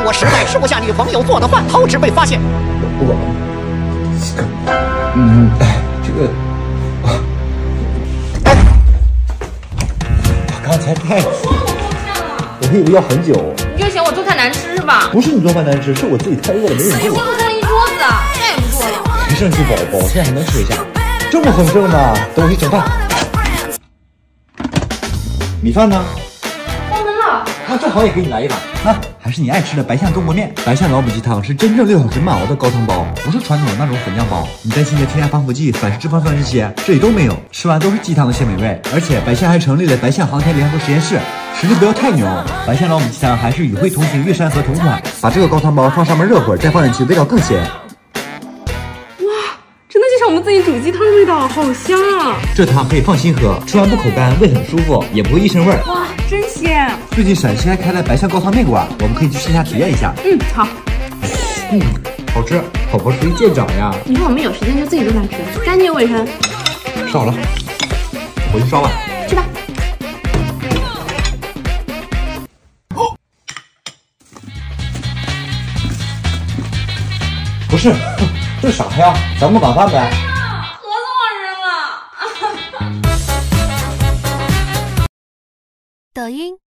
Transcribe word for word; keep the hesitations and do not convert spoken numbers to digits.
我实在吃不下女朋友做的饭，偷吃被发现。 我，嗯，哎，这个，哎，我刚才太，我以为要很久。 你就嫌我做菜难吃是吧？ 不是你做饭难吃，是我自己太饿了没忍住。 你做菜一桌子，再也不做了。 别生气，宝宝，我现在还能吃一下。这么丰盛呢？等我去整饭。米饭呢？ 关门了。 那正好也给你来一碗。那还是你爱吃的白象中国面。白象老母鸡汤是真正六小时慢熬的高汤包，不是传统的那种粉浆包。你担心的添加防腐剂、反式脂肪酸这些，这里都没有。吃完都是鸡汤的鲜美味。而且白象还成立了白象航天联合实验室，实力不要太牛。白象老母鸡汤还是与会同行悦山河同款。把这个高汤包放上面热会儿，再放进去，味道更鲜。 真的就像我们自己煮鸡汤的味道，好香啊！ 这汤可以放心喝，吃完不口干，胃很舒服，也不会一身味儿。 哇，真鲜！ 最近陕西还开了白象高汤面馆，我们可以去线下体验一下。 嗯，好。 嗯，好吃，宝宝厨艺见长呀！ 以后我们有时间就自己做饭吃，干净又卫生。 烧好了，回去刷碗。 去吧。 不是，这啥呀？咱们晚饭呗。 盒子忘扔了。 抖音。